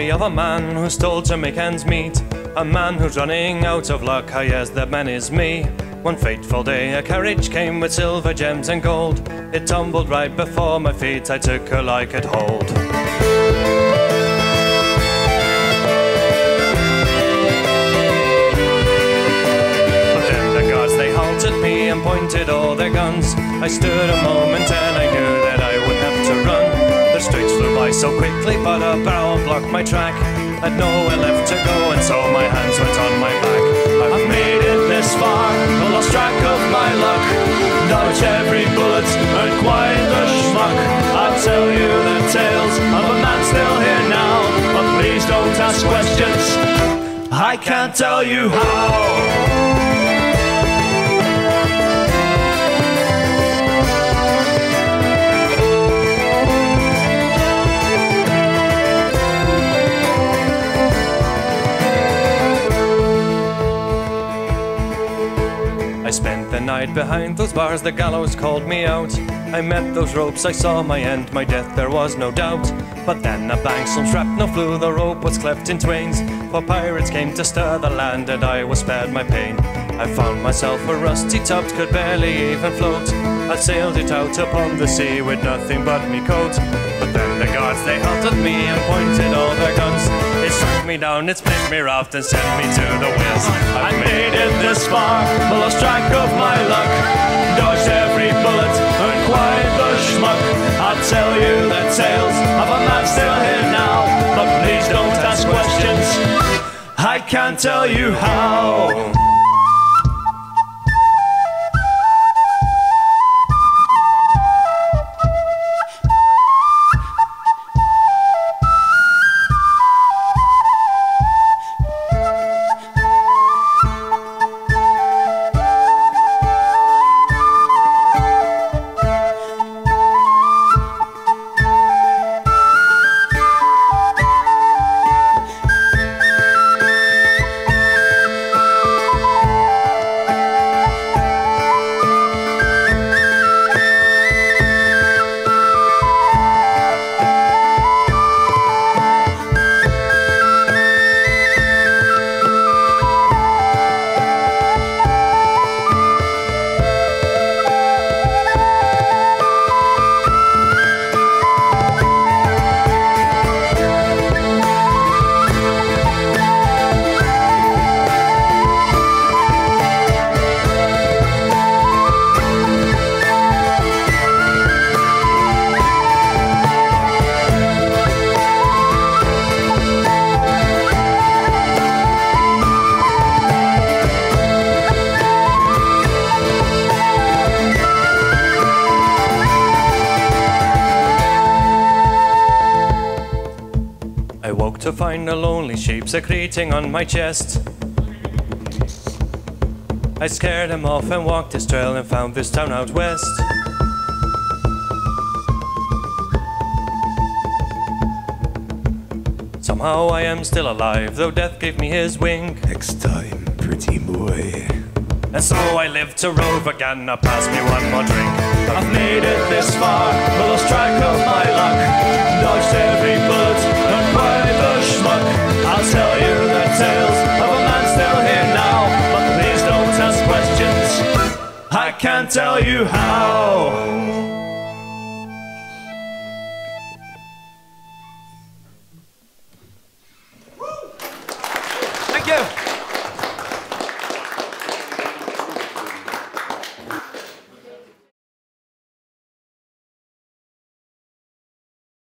story of a man who's told to make ends meet. A man who's running out of luck, ah yes, that man is me. One fateful day a carriage came with silver, gems and gold. It tumbled right before my feet, I took her like it hold. But then the guards they halted me and pointed all their guns. I stood a moment and I knew that I would have to run. The streets flew by so quickly, but a barrel blocked my track. I'd nowhere left to go, and so my hands went on my back. I've made it this far, but lost track of my luck. Dodged every bullet, and quite the schmuck. I'll tell you the tales of a man still here now, but please don't ask questions, I can't tell you how. I spent the night behind those bars, the gallows called me out. I met those ropes, I saw my end, my death there was no doubt. But then a bang, some shrapnel flew, the rope was cleft in twains. For pirates came to stir the land and I was spared my pain. I found myself a rusty tub, could barely even float. I sailed it out upon the sea with nothing but me coat. But then the guards they halted me and pointed all their guns. It struck me down, it split me raft and sent me to the whiz. I made it this far, but lost track of my luck. Dodged every bullet, and quite the schmuck. I'll tell you the tales of a man still here now, but please don't ask questions, I can't tell you how. I woke to find a lonely sheep secreting on my chest. I scared him off and walked his trail and found this town out west. Somehow I am still alive, though death gave me his wing. Next time, pretty boy. And so I live to rove again, now pass me one more drink. I've made it this far, but lost track of my luck. Dodged every bullet, and quite the schmuck. I'll tell you the tales of a man still here now, but please don't ask questions, I can't tell you how. Thank you.